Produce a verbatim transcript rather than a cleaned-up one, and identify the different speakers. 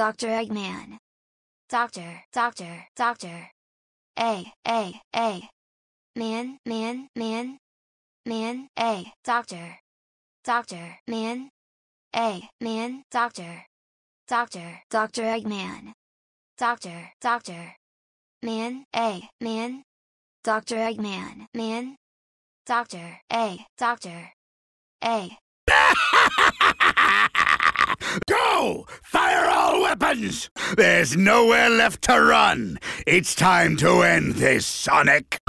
Speaker 1: Doctor Eggman. Doctor, doctor, doctor. A, A, A. Man, man, man. Man, A, doctor. Doctor, man. A, man, doctor. Doctor, Doctor Eggman. Doctor, doctor. Man, A, man. Doctor Eggman, man. Doctor, A, doctor. A.
Speaker 2: Go! Fire all weapons! There's nowhere left to run! It's time to end this, Sonic!